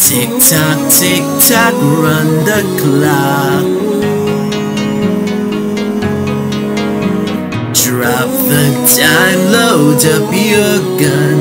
Tick-tock, tick-tock, run the clock. Drop the time, load up your gun.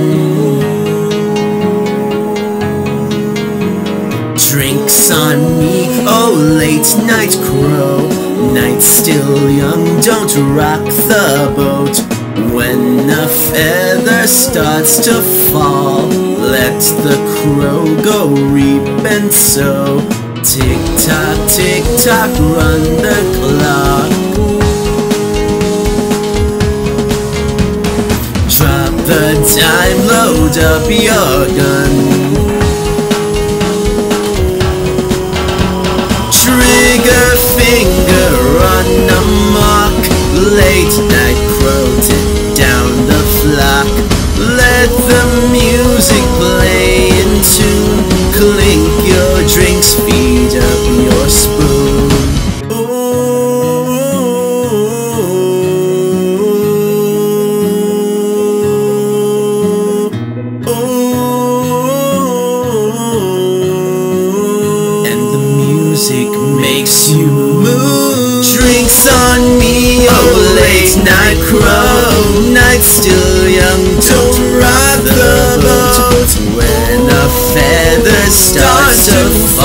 Drinks on me, oh late night crow. Night's still young, don't rock the boat. When a feather starts to fall, let the crow go reap and sow. Tick-tock, tick-tock, run the clock. Drop the time, load up your gun. Trigger finger on amok. Late night crow, tick down the flock. Let the music play in tune. Clink your drinks, feed up your spoon. Music makes you move. Drinks on me, oh late night crow. Night's still young, don't rock the boat. When a feather starts to fall,